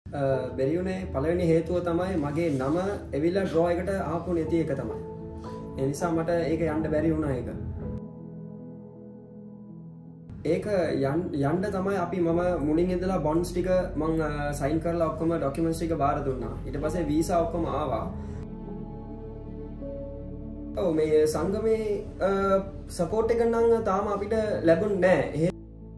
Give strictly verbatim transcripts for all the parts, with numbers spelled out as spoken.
බැරි වුණේ පළවෙනි හේතුව තමයි මගේ නම එවිලා ඩ්‍රෝ එකට ආපු නැති එක තමයි. ඒ නිසා මට ඒක යන්න බැරි වුණා ඒක. ඒක යන්න තමයි අපි මම මුලින් ඉඳලා බොන්ඩ්ස් ටික මම සයින් කරලා ඔක්කොම ડોකියුමන්ට්ස් ටික බාර දුන්නා. ඊට පස්සේ වීසා ඔක්කොම ආවා. ඔව් මේ සංගමේ සපෝට් එක නම් තාම අපිට ලැබුණේ නැහැ.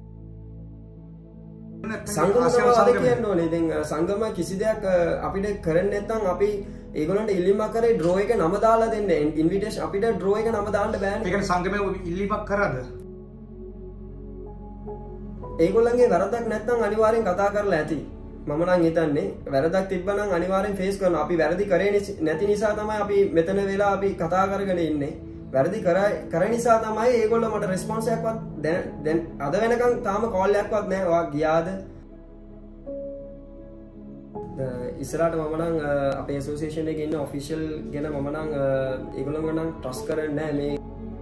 සංගම කියන්න ඕනේ. ඉතින් සංගම කිසි දෙයක් අපිට කරන්නේ නැත්නම් අපි ඒගොල්ලන්ට ඉල්ලීමක් කරේ ඩ්‍රෝ එක නම දාලා දෙන්න. ඉන්විටේෂන් අපිට ඩ්‍රෝ එක නම දාන්න බෑනේ. ඒ කියන්නේ සංගමේ ඉල්ලීමක් කරාද? ඒගොල්ලන්ගේ වැරද්දක් නැත්නම් අනිවාර්යෙන් කතා කරලා ඇති. මම නම් හිතන්නේ වැරද්දක් තිබ්බනම් අනිවාර්යෙන් ෆේස් කරනවා. අපි වැරදි කරේ නැති නිසා තමයි අපි මෙතන වෙලා අපි කතා කරගෙන ඉන්නේ. වැරදි කර නිසා තමයි ඒගොල්ලෝ මට රෙස්පොන්ස් එකක්වත් දැන් අද වෙනකන් තාම කෝල් එකක්වත් නැහැ. ඔයා ගියාද? ඉස්සරහට මම නම් අපේ ඇසෝසියේෂන් එකේ ඉන්න ඔෆිෂල් ගැන මම නම් ඒගොල්ලෝ නම් ට්‍රස්ට් කරන්නේ නැහැ මේ.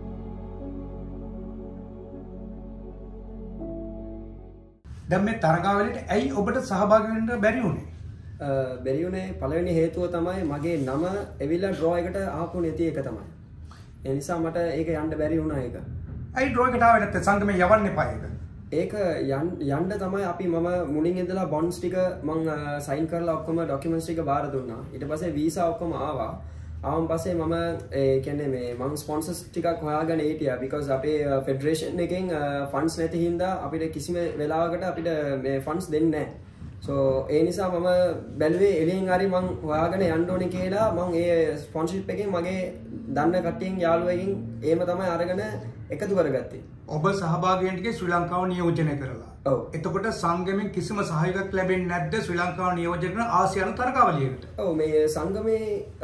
දැන් මේ තරගාවලියට ඇයි ඔබට සහභාගී වෙන්න බැරි වුනේ? බැරි වුණේ පළවෙනි හේතුව තමයි මගේ නම එවිලා ඩ්‍රෝ එකට ආපු නැති එක තමයි. ඒ නිසා මට ඒක යන්න බැරි වුණා ඒක. ඇයි ඩ්‍රෝ එකට ආවේ නැත්නම් සංගමේ යවන්න එපා ඒක? ඒක යන්න තමයි අපි මම මුලින් ඉඳලා බොන්ඩ්ස් ටික මම සයින් කරලා ඔක්කොම ડોකියුමන්ට්ස් ටික බාර දුන්නා. ඊට පස්සේ වීසා ඔක්කොම ආවා. ආවන් පස්සේ මම ඒ කියන්නේ මේ මම ස්පොන්සර්ස් ටිකක් හොයාගෙන හිටියා. because අපේ ෆෙඩරේෂන් එකෙන් ෆන්ඩ්ස් නැති හින්දා අපිට කිසිම වෙලාවකට අපිට මේ ෆන්ඩ්ස් දෙන්නේ නැහැ. so ඒ නිසා මම බැලුවේ එළියෙන් හරි මම හොයාගෙන යන්න ඕනේ කියලා මම ඒ ස්පොන්සර්ෂිප් එකෙන් මගේ දන්න කට්ටියන් යාළුවෙකින් එහෙම තමයි අරගෙන එකතු කරගත්තේ. ඔබ සහභාගී වෙන්න ගියේ ශ්‍රී ලංකාව නියෝජනය කරලා. ඔව්. එතකොට සංගමෙන් කිසිම සහයෝගයක් ලැබෙන්නේ නැද්ද ශ්‍රී ලංකාව නියෝජනය කරන ආසියානු තරගාවලියකට? ඔව් මේ සංගමේ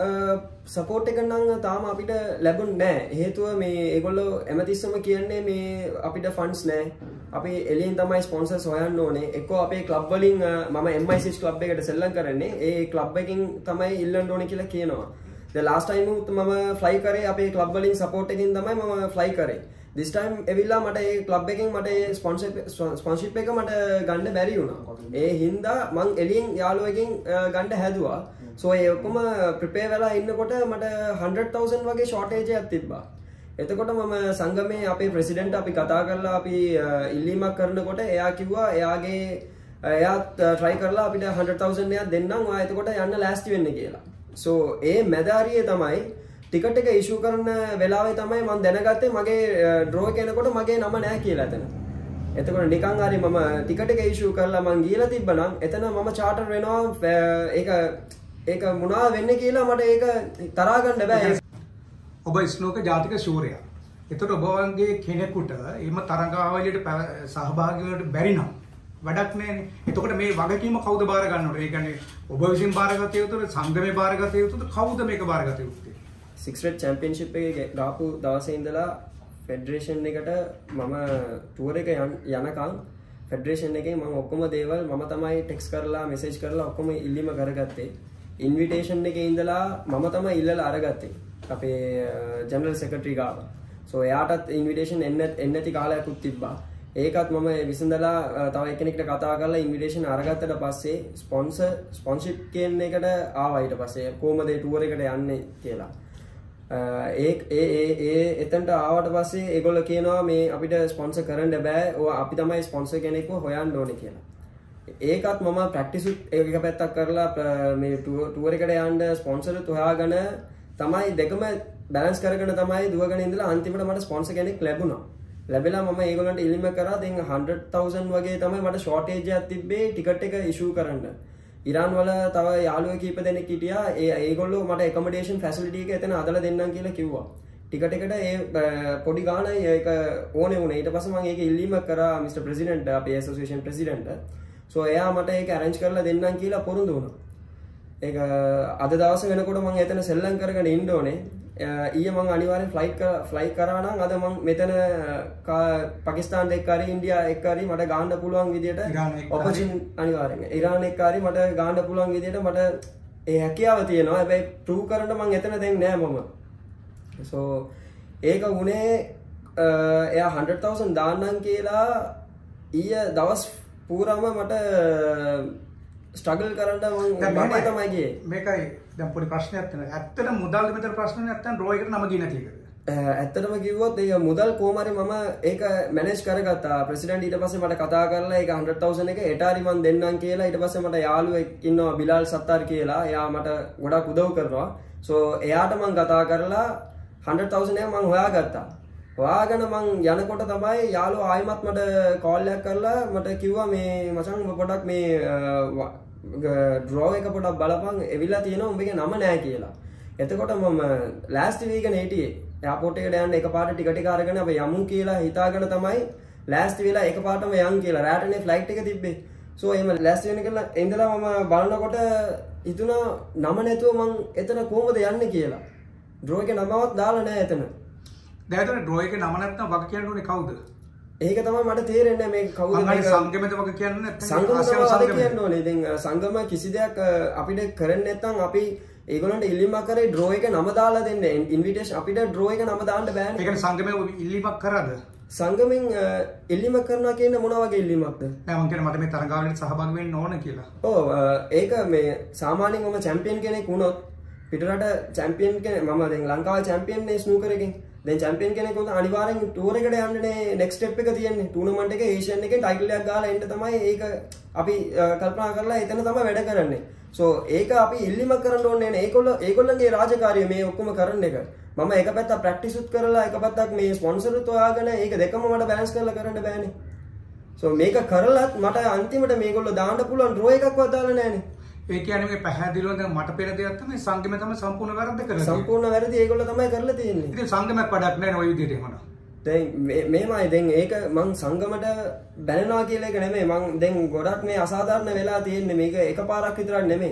සපෝට් එක නම් තාම අපිට ලැබුණේ නැහැ. හේතුව මේ ඒගොල්ලෝ හැමතිස්සම කියන්නේ මේ අපිට ෆන්ඩ්ස් නැහැ. අපි එළියෙන් තමයි ස්පොන්සර්ස් හොයන්න ඕනේ. එක්කෝ අපේ ක්ලබ් වලින් මම එම් ආයි සික්ස් ක්ලබ් එකට සෙල්ලම් කරන්නේ. ඒ ක්ලබ් එකකින් තමයි ඉල්ලන්න ඕනේ කියලා කියනවා. the last time උත් මම ෆ්ලයි කරේ අපේ ක්ලබ් වලින් සපෝට් එකකින් තමයි මම ෆ්ලයි කරේ. this time එවිලා මට ඒ ක්ලබ් එකෙන් මට ඒ ස්පොන්සර් ස්පොන්සර්ෂිප් එක මට ගන්න බැරි වුණා. ඒ හින්දා මං එළියෙන් යාළුවෙකින් ගන්න හැදුවා. so ඒ ඔක්කොම ප්‍රිපෙයාර් වෙලා ඉන්නකොට මට one hundred thousand වගේ shortage එකක් තිබ්බා. එතකොට මම සංගමේ අපේ ප්‍රෙසිඩන්ට් අපි කතා කරලා අපි ඉල්ලීමක් කරනකොට එයා කිව්වා එයාගේ එයා try කරලා අපිට one hundred thousand එකක් දෙන්නම්. ඔයා එතකොට යන්න ලෑස්ති වෙන්න කියලා. so ඒ මැදාරියේ තමයි ටිකට් එක ඉෂුව කරන වෙලාවේ තමයි මම දැනගත්තේ මගේ ඩ්‍රෝ එක එනකොට මගේ නම නැහැ කියලා එතන. එතකොට නිකන් හරි මම ටිකට් එක ඉෂුව කරලා මං ගිහලා තිබ්බනම් එතන මම චාටර් වෙනවා. ඒක ඒක මොනවා වෙන්නේ කියලා මට ඒක තරහා ගන්න බෑ. ඔබ ස්නෝක ජාතික ශූරයා. එතකොට ඔබ වගේ කෙනෙකුට එහෙම තරගාවලියට සහභාගී වෙන්න බැරි නම් වැඩක් නැහැනේ. එතකොට මේ වගකීම කවුද බාර ගන්න ඕනේ? ඒ කියන්නේ ඔබ විසින් බාරගත යුතුද? සංගමේ බාරගත යුතුද? කවුද මේක බාරගත යුත්තේ? six red championship එකේ ගාපු දවසේ ඉඳලා ෆෙඩරේෂන් එකට මම ටුවර් එක යනකම් ෆෙඩරේෂන් එකේ මම ඔක්කොම දේවල් මම තමයි ටෙක්ස්ට් කරලා මෙසේජ් කරලා ඔක්කොම ඉල්ලීම කරගත්තේ. ඉන්විටේෂන් එකේ ඉඳලා මම තමයි ඉල්ලලා අරගත්තේ අපේ ජනරල් සෙක්‍රටරි ගාව. so එයාටත් ඉන්විටේෂන් එන්න එන්න නැති කාලයක්ත් තිබ්බා. ඒකත් මම විසඳලා තව එක්කෙනෙක්ට කතා කරලා ඉන්විටේෂන් අරගත්තට පස්සේ ස්පොන්සර් ස්පොන්සර්ෂිප් කියන එකට ආවා. ඊට පස්සේ කොහමද ඒ ටුවර් එකට යන්නේ කියලා ඒ ඒ ඒ එතනට ආවට පස්සේ ඒගොල්ලෝ කියනවා මේ අපිට ස්පොන්සර් කරන්න බෑ. ඔය අපි තමයි ස්පොන්සර් කෙනෙක්ව හොයන්න ඕනේ කියලා. ඒකත් මම ප්‍රැක්ටිස් එක පැත්තක් කරලා මේ ටුවර් එකට යන්න ස්පොන්සර්ත් හොයාගෙන තමයි දෙකම බැලන්ස් කරගෙන තමයි දුවගෙන ඉඳලා අන්තිමට මට ස්පොන්සර් කෙනෙක් ලැබුණා. ලැබෙලා මම ඒගොල්ලන්ට ඉල්ලීම කරා. දැන් one hundred thousand වගේ තමයි මට ෂෝටේජ් එකක් තිබ්බේ ටිකට් එක ඉෂුව කරන්න. ඉරාන් වල තව යාළුවෝ කීප දෙනෙක් හිටියා. ඒ ඒගොල්ලෝ මට ඇකොමඩේෂන් ෆැසිලිටි එක එතන අදලා දෙන්නම් කියලා කිව්වා. ටිකට් එකට ඒ පොඩි ගාණයි ඒක ඕනේ වුණේ. ඊට පස්සේ මම ඒක ඉල්ලීමක් කරා මිස්ටර් ප්‍රෙසිඩන්ට් අපේ ඇසෝසියේෂන් ප්‍රෙසිඩන්ට්. සෝ එයා මට ඒක අරේන්ජ් කරලා දෙන්නම් කියලා පොරොන්දු වුණා. ඒක අද දවස් වෙනකොට මම එතන සෙල්ලම් කරගෙන ඉන්න ඕනේ. ඊයේ මම අනිවාර්යෙන් ෆ්ලයිට් ෆ්ලයිට් කරා නම් අද මම මෙතන පාකිස්තාන් එක්ක හරි ඉන්දියා එක්ක හරි මට ගාන්න පුළුවන් විදියට ඔපෝසිෂන් අනිවාර්යෙන් ඉරාන් එක්ක හරි මට ගාන්න පුළුවන් විදියට මට ඒ හැකියාව තියෙනවා. හැබැයි ප්‍රූව් කරන්න මම එතන දැන් නෑ මම. so ඒක උනේ එයා one hundred thousand දාන්නම් කියලා ඊයේ දවස් පුරාම මට ස්ට්‍රගල් කරන්න මම මම තමයි ගියේ. මේකයි දැන් පොඩි ප්‍රශ්නයක් තියෙනවා. ඇත්තට මුදල් මෙතන ප්‍රශ්න නැත්තම් ඩ්‍රෝ එකට නම ගියේ නැති එකද? ඇත්තටම කිව්වොත් ඒ මුදල් කොහොම හරි මම ඒක මැනේජ් කරගත්තා. ප්‍රෙසිඩන්ට් ඊට පස්සේ මට කතා කරලා ඒක hundred thousand එක එටාරි මන් දෙන්නම් කියලා. ඊට පස්සේ මට යාළුවෙක් ඉන්නවා බිලාල් සත්තාර් කියලා. එයා මට ගොඩක් උදව් කරනවා. සෝ එයාට මං කතා කරලා hundred thousand එක මං හොයාගත්තා. හොයාගෙන මං යනකොට තමයි යාළුවා ආයිමත් මට කෝල් එකක් කරලා මට කිව්වා මේ මචං ඔබ පොඩක් මේ ඩ්‍රෝ එක පොඩක් බලපන් එවිලා තියෙනවා උඹගේ නම නෑ කියලා. එතකොට මම last week එකේ හිටියේ එයාපෝට් එකට යන්න එකපාරට ටික ටික අරගෙන අපි යමු කියලා හිතාගෙන තමයි last වෙලා එකපාරටම යන් කියලා රාටනේ ෆ්ලයිට් එක තිබ්බේ. සෝ එහෙම last වෙන කියලා ඉඳලා මම බලනකොට හිතුණා නම නැතුව මං එතන කොහොමද යන්නේ කියලා. ඩ්‍රෝ එකේ නමවත් දාලා නෑ එතන. දැන් ඩ්‍රෝ එකේ නම නැත්නම් වග කියන්න ඕනේ කවුද? ඒක තමයි මට තේරෙන්නේ මේ කවුද මේක සංගමෙද වග කියන්නේ නැත්නම් සංගම කියන්න ඕනේ. ඉතින් සංගම කිසි දෙයක් අපිට කරන්නේ නැත්නම් අපි ඒගොල්ලන්ට ඉල්ලීමක් කරේ ඩ්‍රෝ එක නම දාලා දෙන්න. ඉන්විටේෂන් අපිට ඩ්‍රෝ එක නම දාන්න බෑනේ. ඒ කියන්නේ සංගමේ ඉල්ලීමක් කරාද? සංගමෙන් ඉල්ලීමක් කරනවා කියන්නේ මොන වගේ ඉල්ලීමක්ද? නෑ මම කියන්නේ මට මේ තරගාවලියට සහභාගී වෙන්න ඕන කියලා. ඔව් ඒක මේ සාමාන්‍යයෙන් මම චැම්පියන් කෙනෙක් වුණොත් පිටරට චැම්පියන් කෙනෙක් මම දැන් ලංකාවේ චැම්පියන් නේ ස්නූකර් එකෙන්. දැන් චැම්පියන් කෙනෙක් වුණා අනිවාර්යෙන් ටූර් එකට යන්නනේ නෙක්ස්ට් ස්ටෙප් එක තියෙන්නේ. ටූර්නමන්ට් එකේ ඒෂියන් එකේ ටයිටල් එකක් ගහලා එන්න තමයි ඒක අපි කල්පනා කරලා එතන තමයි වැඩ කරන්නේ. සෝ ඒක අපි ඉල්ලීමක් කරන්න ඕනේ නෑ. ඒගොල්ලෝ ඒගොල්ලන්ගේ රාජකාරිය මේ ඔක්කොම කරන එක. මම එක පැත්තක් ප්‍රැක්ටිස් උත් කරලා එක පැත්තක් මේ ස්පොන්සර්ත් හොයාගෙන ඒක දෙකම මට බැලන්ස් කරලා කරන්න බෑනේ. සෝ මේක කරලත් මට අන්තිමට මේගොල්ලෝ දාන්න පුළුවන් ඩ්‍රෝ එකක්වත් දාලා නෑනේ. ඒ කියන්නේ මේ පැහැදිලිව දැන් මට පෙර දෙයක් තමයි සංගමය තමයි සම්පූර්ණ වැරද්ද කරලා තියෙන්නේ. සම්පූර්ණ වැරදි ඒගොල්ලෝ තමයි කරලා තියෙන්නේ. ඉතින් සංගමයක් වැඩක් නෑ නේ ওই විදිහට එහෙමනම්. දැන් මේමයි දැන් ඒක මං සංගමට බැලනවා කියලා එක නෙමෙයි. මං දැන් ගොඩක් මේ අසාධාරණ වෙලා තියෙන්නේ. මේක එකපාරක් විතරක් නෙමෙයි.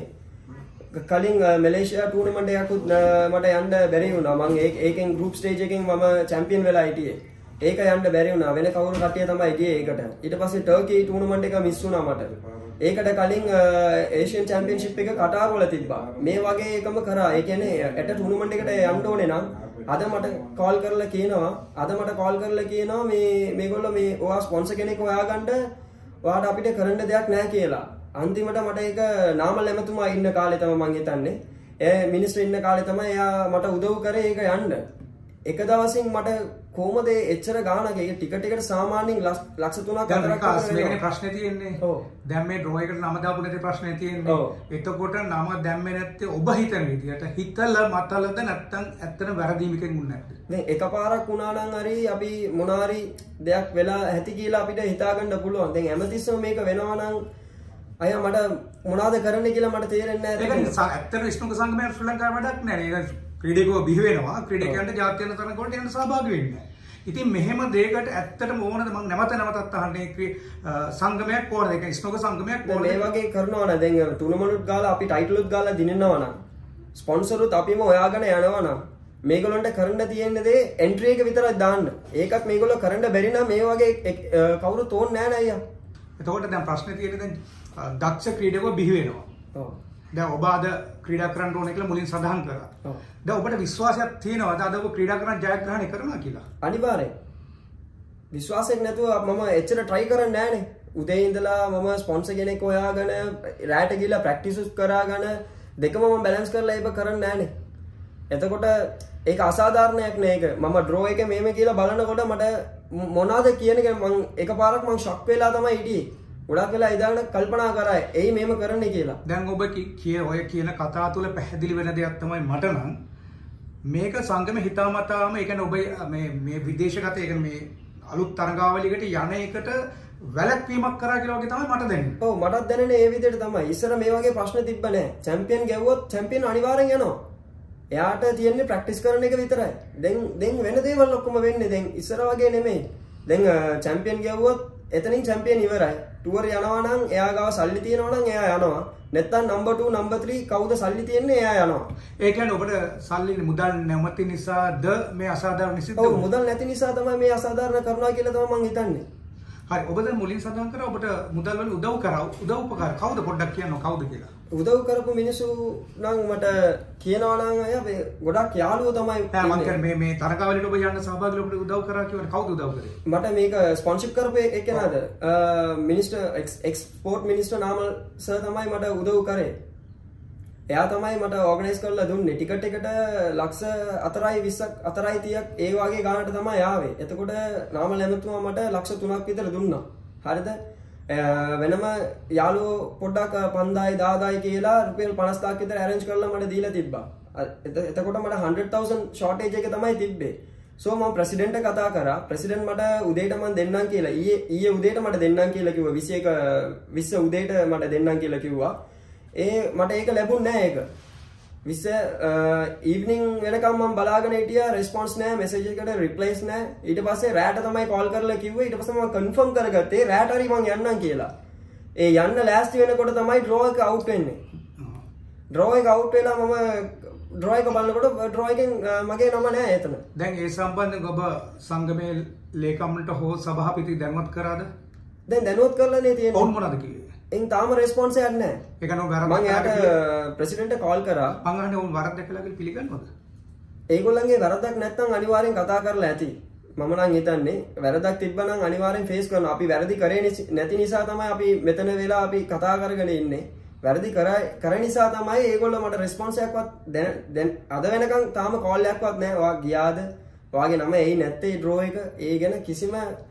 කලින් මැලේසියා ටූර්නමන්ට් එකක් මට යන්න බැරි වුණා. මං ඒකෙන් ගෲප් ස්ටේජ් එකෙන් මම චැම්පියන් වෙලා හිටියේ. ඒක යන්න බැරි වුණා. වෙන කවුරු කට්ටිය තමයි ගියේ ඒකට. ඊට පස්සේ ටර්කි ටූර්නමන්ට් එක මිස් වුණා මට. ඒකට කලින් ඒෂියන් චැම්පියන්ෂිප් එක කටාර් වල තිබ්බා. මේ වගේ එකම කරා. ඒ කියන්නේ ඇට ටූර්නමන්ට් එකට යන්න ඕනේ නම් අද මට කෝල් කරලා කියනවා අද මට කෝල් කරලා කියනවා මේ මේගොල්ලෝ මේ ඔයා ස්පොන්සර් කෙනෙක් හොයාගන්න ඔයාට අපිට කරන්න දෙයක් නැහැ කියලා. අන්තිමට මට ඒක නාමල් එමතුමා ඉන්න කාලේ තමයි මං හිතන්නේ. ඒ මිනිස්ටර් ඉන්න කාලේ තමයි එයා මට උදව් කරේ ඒක යන්න. එක දවසින් මට කොහොමද එච්චර ගාණක් ඒක ටික ටිකට සාමාන්‍යයෙන් ලක්ෂ තුනක් හතරක් මේකනේ ප්‍රශ්නේ තියෙන්නේ. ඔව්. දැන් මේ ඩ්‍රෝ එකට නම දාපු නැති ප්‍රශ්නේ තියෙන්නේ. එතකොට නම දැම්මේ නැත්තේ ඔබ හිතන විදියට හිතලා මතලද නැත්තම් ඇත්තට වැරදීමකින් වුණ නැද්ද? දැන් එකපාරක් වුණා නම් හරි අපි මොනාරි දෙයක් වෙලා ඇති කියලා අපිට හිතා ගන්න පුළුවන්. දැන් හැමතිස්සෙම මේක වෙනවා නම් අයියා මට මොනවද කරන්න කියලා මට තේරෙන්නේ නැහැ. ඒක ඇත්තට ස්නූක සංගමයේ ශ්‍රී ලංකාවේ වැඩක් නැහැ නේ. ක්‍රීඩකයෝ බිහි වෙනවා. ක්‍රීඩකයන්ට ජාත්‍යන්තර තරගවලට යන්න සහභාගී වෙන්නේ. ඉතින් මෙහෙම දෙයකට ඇත්තටම ඕනද මම නැවත නැවතත් අහන්නේ සංගමයක් ඕනද? ඒක ස්නූක සංගමයක් ඕනද? මේ වගේ කරනවා නම් දැන් ටූර්නමන්ට් ගාලා අපි ටයිටල් උත් ගාලා දිනනවා නම් ස්පොන්සර් උත් අපිම හොයාගෙන යනවා නම් මේගොල්ලන්ට කරන්න තියෙන දේ එන්ට්‍රි එක විතරක් දාන්න. ඒකත් මේගොල්ලෝ කරන්න බැරි නම් මේ වගේ කවුරුත් ඕනේ නැහැ නේ අයියා. එතකොට දැන් ප්‍රශ්නේ තියෙන්නේ දැන් දක්ෂ ක්‍රීඩකයෝ බිහි වෙනවා. ඔව්. දැන් ඔබ අද ක්‍රීඩා කරන්න ඕනේ කියලා මුලින් සඳහන් කරා. ඔව්. දැන් ඔබට විශ්වාසයක් තියෙනවද අද ඔබ ක්‍රීඩා කරන්න ජයග්‍රහණය කරනවා කියලා? අනිවාර්යෙන්. විශ්වාසයක් නැතුව මම එච්චර try කරන්නේ නැහනේ. උදේ ඉඳලා මම ස්පොන්සර් කෙනෙක් හොයාගෙන රැට ගිහලා ප්‍රැක්ටිස් කරාගෙන දෙකම මම බැලන්ස් කරලා ඒක කරන්නේ නැහනේ. එතකොට ඒක අසාධාරණයක් නේ ඒක. මම ඩ්‍රෝ එකේ මේම කියලා බලනකොට මට මොනවද කියන එක මම එකපාරක් මම ෂොක් වෙලා තමයි හිටියේ. ගොඩක් වෙලා ඉදාන කල්පනා කරා එයි මේම කරන්නේ කියලා. දැන් ඔබ කිය ඔය කියන කතා තුළ පැහැදිලි වෙන දෙයක් තමයි මට නම් මේක සංගම හිතාමතාම ඒ කියන්නේ ඔබ මේ මේ විදේශගත ඒ කියන්නේ මේ අලුත් තරගාවලියකට යන එකට වැළැක්වීමක් කරා කියලා වගේ තමයි මට දැනෙන්නේ. ඔව් මටත් දැනෙන්නේ ඒ විදිහට තමයි. ඉස්සර මේ වගේ ප්‍රශ්න තිබ්බ නැහැ. චැම්පියන් ගැව්වොත් චැම්පියන් අනිවාර්යෙන් යනවා. එයාට තියෙන්නේ ප්‍රැක්ටිස් කරන එක විතරයි. දැන් දැන් වෙන දේවල් ඔක්කොම වෙන්නේ දැන් ඉස්සර වගේ නෙමෙයි. දැන් චැම්පියන් ගැව්වොත් එතනින් චැම්පියන් ඉවරයි. ටුවර් යනවා නම් එයා ගාව සල්ලි තියෙනවා නම් එයා යනවා. නැත්නම් නම්බර් two නම්බර් three කවුද සල්ලි තියෙන්නේ එයා යනවා. ඒ කියන්නේ ඔබට සල්ලි මුදල් නැමැති නිසාද මේ අසාධාරණ සිද්ධ ඔව් මුදල් නැති නිසා තමයි මේ අසාධාරණ කරනවා කියලා තමයි මම හිතන්නේ. හරි ඔබ දැන් මුලින් සඳහන් කරා ඔබට මුදල් වලින් උදව් කරා උදව් උපකාර කවුද පොඩ්ඩක් කියන්න කවුද කියලා. උදව් කරපු මිනිස්සු නම් මට කියනවා නම් අය මේ ගොඩක් යාළුවෝ තමයි. මම කියන්නේ මේ මේ තරගාවලියට ඔබ යන්න සහභාගී වෙලා ඔබට උදව් කරා කියවනේ කවුද උදව් කරේ? මට මේක ස්පොන්සර්ෂිප් කරපු එක්කෙනාද minister export minister Namal sir තමයි මට උදව් කරේ. එයා තමයි මට ඕගනයිස් කරලා දුන්නේ. ටිකට් එකට ලක්ෂ හතරයි විස්සක් හතරයි තිහක් ඒ වගේ ගානට තමයි ආවේ. එතකොට නාමල් ඇමතුමා මට ලක්ෂ තුනක් විතර දුන්නා. හරිද? වෙනම යාළුවෝ පොඩ්ඩක් පන්දායි දාදායි කියලා රුපියල් පනස්දාක් විතර ඇරේන්ජ් කරලා මට දීලා තිබ්බා. එතකොට මට hundred thousand shortage එක තමයි තිබ්බේ. සෝ මම ප්‍රෙසිඩන්ට් කතා කරා. ප්‍රෙසිඩන්ට් මට උදේට මම දෙන්නම් කියලා. ඊයේ ඊයේ උදේට මට දෙන්නම් කියලා කිව්වා. විසි එක විස්ස උදේට මට දෙන්නම් කියලා කිව්වා. ඒ මට ඒක ලැබුණ නෑ ඒක. විස්ස ඊවනිං වෙනකම් මම බලාගෙන හිටියා රෙස්පොන්ස් නෑ මෙසේජ් එකට රිප්ලයිස් නෑ. ඊට පස්සේ රෑට තමයි කෝල් කරලා කිව්වේ. ඊට පස්සේ මම කන්ෆර්ම් කරගත්තේ රෑට හරි මම යන්නම් කියලා. ඒ යන්න ලෑස්ති වෙනකොට තමයි ඩ්‍රෝ එක අවුට් වෙන්නේ. ඩ්‍රෝ එක අවුට් වෙලා මම ඩ්‍රෝ එක බලනකොට ඩ්‍රෝ එකෙන් මගේ නම නෑ එතන. දැන් ඒ සම්බන්ධයෙන් ඔබ සංගමේ ලේකම්ලට හෝ සභාපති දැනුවත් කරාද? දැන් දැනුවත් කරලානේ තියෙන්නේ. ඔවුන් මොනවද කිව්වේ? එන් තාම රෙස්පොන්ස් එකක් නැහැ. ඒක නෝ වැරද්දක්. මම යාට ප්‍රෙසිඩන්ට් කෝල් කරා. මං අහන්නේ ඔවුන් වරද්දක් කියලා කියලා පිළිගන්නවද? ඒගොල්ලන්ගේ වැරද්දක් නැත්නම් අනිවාර්යෙන් කතා කරලා ඇති. මම නම් හිතන්නේ වැරද්දක් තිබ්බනම් අනිවාර්යෙන් ෆේස් කරනවා. අපි වැරදි කරේ නැති නිසා තමයි අපි මෙතන වෙලා අපි කතා කරගෙන ඉන්නේ. වැරදි කරා කර නිසා තමයි ඒගොල්ලෝ මට රෙස්පොන්ස් එකක්වත් දැන් අද වෙනකන් තාම කෝල් එකක්වත් නැහැ. ඔයා ගියාද? ඔයාගේ නම එයි නැත්තේ ඩ්‍රෝ එක. ඒ ගැන කිසිම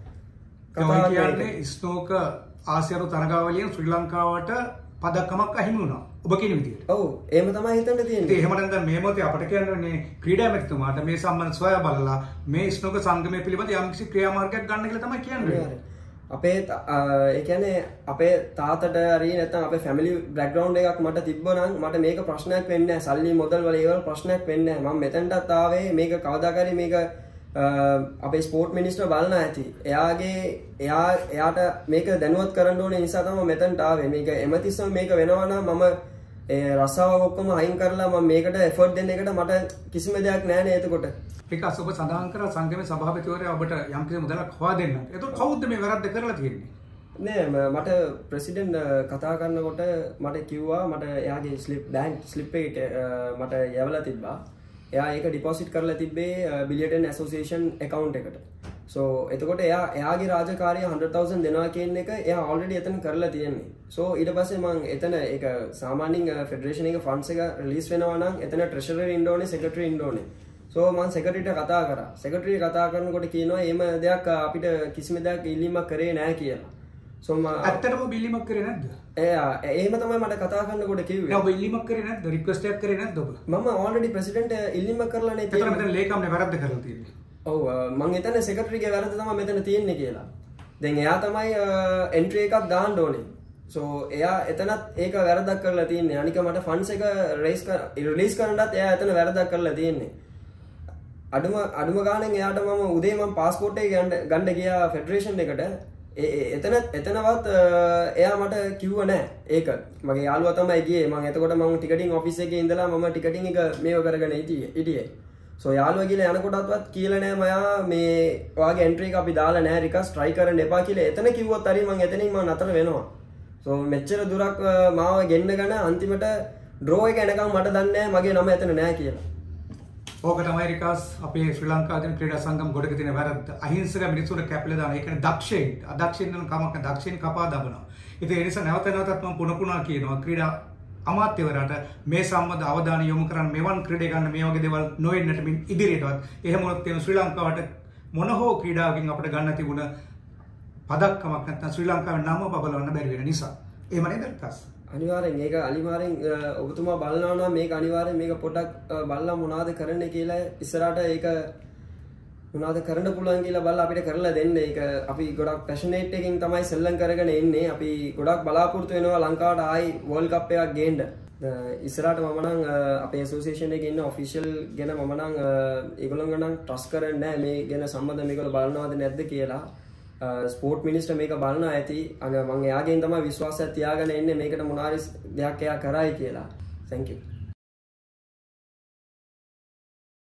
කතාවක් කියන්නේ ස්නෝක ආසියානු තරගාවලියෙන් ශ්‍රී ලංකාවට පදක්කමක් අහිමි වුණා. ඔබ කියන විදිහට. ඔව්, එහෙම තමයි හිතන්න තියෙන්නේ. ඒ එහෙම නැත්නම් මේ මොහොතේ අපිට කියන්නේ ක්‍රීඩා මැතිතුමාට මේ සම්බන්ධ සොයා බලලා මේ ස්නෝක සංගමය පිළිබඳ යම්කිසි ක්‍රියාමාර්ගයක් ගන්න කියලා තමයි කියන්නේ. අපේ ඒ කියන්නේ අපේ තාතට හරි නැත්නම් අපේ ෆැමිලි බෑග්ග්‍රවුන්ඩ් එකක් මට තිබ්බනම් මට මේක ප්‍රශ්නයක් වෙන්නේ නැහැ. සල්ලි මුදල් වල ඒවල ප්‍රශ්නයක් වෙන්නේ නැහැ. මම මෙතනටත් ආවේ මේක කවදාක හරි මේක අපේ ස්පෝර්ට් මිනිස්ටර් බලන ඇති. එයාගේ එයා එයාට මේක දැනුවත් කරන්න ඕනේ නිසා තමයි මෙතනට ආවේ. මේක එමතිස්සම මේක වෙනවා නම් මම ඒ රස්සාව ඔක්කොම අයින් කරලා මම මේකට එෆර්ට් දෙන්න එකට මට කිසිම දෙයක් නැහැ නේ එතකොට. ඒක අසොබ සඳහන් කරා සංගමේ සභාපතිවරයා ඔබට යම් කිසි මුදලක් හොවා දෙන්න. එතකොට කවුද මේ වැරද්ද කරලා තියෙන්නේ? නෑ මට ප්‍රෙසිඩන්ට් කතා කරනකොට මට කිව්වා මට එයාගේ ස්ලිප් බැංක් ස්ලිප් එක මට යවලා තිබ්බා. එයා ඒක ඩිපොසිට් කරලා තිබ්බේ බිලියටන් ඇසෝසියේෂන් account එකට. so එතකොට එයා එයාගේ රාජකාරිය hundred thousand දෙනවා කියන එක එයා already එතන කරලා තියෙන්නේ. so ඊට පස්සේ මම එතන ඒක සාමාන්‍යයෙන් ෆෙඩරේෂන් එක ෆන්ඩ්ස් එක රිලීස් වෙනවා නම් එතන ට්‍රෙෂරර් ඉන්න ඕනේ, සෙක්‍රටරි ඉන්න ඕනේ. so මම සෙක්‍රටරිට කතා කරා. සෙක්‍රටරි කතා කරනකොට කියනවා එහෙම දෙයක් අපිට කිසිම දෙයක් ඉල්ලීමක් කරේ නැහැ කියලා. so මම ඇත්තටම බිල්ලීමක් කරේ නැද්ද? එයා එහෙම තමයි මට කතා කරනකොට කිව්වේ. නෑ ඔබ ඉල්ලීමක් කරේ නැද්ද? රික්වෙස්ට් එකක් කරේ නැද්ද ඔබ? මම already president ඉල්ලීමක් කරලා නේ තියෙන්නේ. එතන මෙතන ලේකම්නේ වැරද්ද කරලා තියෙන්නේ. ඔව් මම එතන සෙක්‍රටරිගේ වැරද්ද තමයි මෙතන තියෙන්නේ කියලා. දැන් එයා තමයි එන්ට්‍රි එකක් දාන්න ඕනේ. so එයා එතනත් ඒක වැරද්දක් කරලා තියෙන්නේ. අනික මට ෆන්ඩ්ස් එක රේස් රිලීස් කරන්නත් එයා එතන වැරද්දක් කරලා තියෙන්නේ. අඩුම අඩුම ගානෙන් එයාට මම උදේ මම પાස්පෝර්ට් එක ගන්න ගන්න ගියා ෆෙඩරේෂන් එකට. එතන එතනවත් එයා මට කිව්ව නෑ ඒක. මගේ යාළුවා තමයි ගියේ. මම එතකොට මම ටිකටින් ඔෆිස් එකේ ඉඳලා මම ටිකටින් එක මේව කරගෙන හිටියේ. හිටියේ. සෝ යාළුවා කියලා යනකොටවත් කියලා නෑ මයා මේ ඔයාගේ එන්ට්‍රි එක අපි දාලා නෑ රිකස් try කරන්න එපා කියලා. එතන කිව්වොත් හරි මම එතනින් මම නතර වෙනවා. සෝ මෙච්චර දුරක් මාව ගෙන්නගෙන අන්තිමට ඩ්‍රෝ එක එනකම් මට දන්නේ නෑ මගේ නම එතන නෑ කියලා. ඕක තමයි රිකාස් අපේ ශ්‍රී ලංකාවේ ක්‍රීඩා සංගම් ගොඩක තියෙන වැරද්ද. අහිංසක මිනිස්සුන්ට කැපිලා දාන. ඒ කියන්නේ දක්ෂයින්, අදක්ෂයින් නම් කමක් නැහැ. දක්ෂයින් කපා දබනවා. ඉතින් ඒ නිසා නැවත නැවතත් මම පුන පුනා කියනවා ක්‍රීඩා අමාත්‍යවරයාට මේ සම්බන්ධ අවධානය යොමු කරන්න මෙවන් ක්‍රීඩා ගන්න මේ වගේ දේවල් නොවෙන්නට මින් ඉදිරියටවත්. එහෙම වුණොත් තියෙන ශ්‍රී ලංකාවට මොන හෝ ක්‍රීඩාවකින් අපිට ගන්න තිබුණ පදක්කමක් නැත්නම් ශ්‍රී ලංකාවේ නම බබලවන්න බැරි වෙන නිසා. එහෙම නේද රිකාස්? අනිවාර්යෙන් ඒක අනිවාර්යෙන් ඔබතුමා බලනවා නම් මේක අනිවාර්යෙන් මේක පොඩක් බලලා මොනවද කරන්න කියලා ඉස්සරහට ඒක මොනවද කරන්න පුළුවන් කියලා බලලා අපිට කරලා දෙන්න. ඒක අපි ගොඩක් පැෂනේට් එකකින් තමයි සෙල්ලම් කරගෙන ඉන්නේ. අපි ගොඩක් බලාපොරොත්තු වෙනවා ලංකාවට ආයි වර්ල්ඩ් කප් එකක් ගේන්න. ඉස්සරහට මම නම් අපේ ඇසෝසියේෂන් එකේ ඉන්න ඔෆිෂියල් ගැන මම නම් ඒගොල්ලෝ නම් ට්‍රස්ට් කරන්නේ නැහැ මේ ගැන සම්බන්ධ මේගොල්ලෝ බලනවද නැද්ද කියලා. ස්පෝර්ට් මිනිස්ටර් මේක බලනවා ඇති. අනේ මම එයාගෙන් තමයි විශ්වාසයක් තියාගෙන ඉන්නේ මේකට මොනාරි දෙයක් එයා කරයි කියලා. thank you